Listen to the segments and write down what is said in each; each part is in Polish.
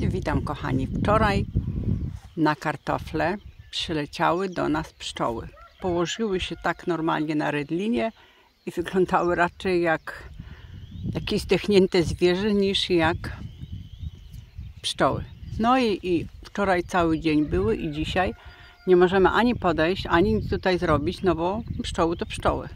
Witam kochani. Wczoraj na kartofle przyleciały do nas pszczoły. Położyły się tak normalnie na rydlinie i wyglądały raczej jak jakieś zdechnięte zwierzę niż jak pszczoły. No i wczoraj cały dzień były i dzisiaj nie możemy ani podejść, ani nic tutaj zrobić, no bo pszczoły to pszczoły.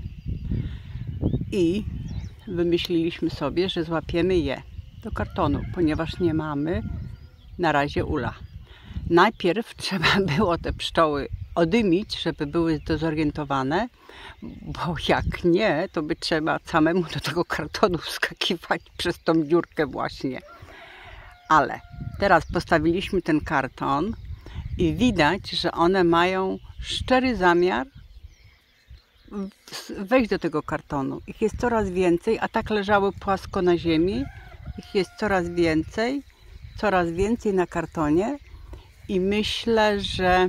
I wymyśliliśmy sobie, że złapiemy je do kartonu, ponieważ nie mamy na razie ula. Najpierw trzeba było te pszczoły odymić, żeby były dezorientowane, bo jak nie, to by trzeba samemu do tego kartonu wskakiwać przez tą dziurkę właśnie. Ale teraz postawiliśmy ten karton i widać, że one mają szczery zamiar wejść do tego kartonu. Ich jest coraz więcej, a tak leżały płasko na ziemi. Ich jest coraz więcej na kartonie i myślę, że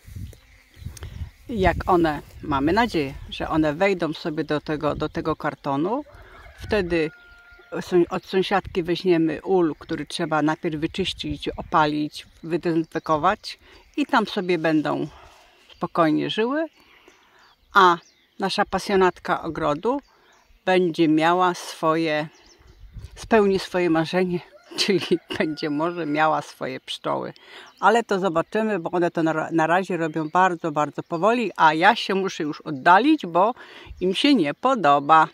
jak one, mamy nadzieję, że one wejdą sobie do tego kartonu, wtedy od sąsiadki weźmiemy ul, który trzeba najpierw wyczyścić, opalić, wydezynfekować i tam sobie będą spokojnie żyły, a nasza pasjonatka ogrodu będzie miała spełni swoje marzenie, czyli będzie może miała swoje pszczoły. Ale to zobaczymy, bo one to na razie robią bardzo, bardzo powoli, a ja się muszę już oddalić, bo im się nie podoba.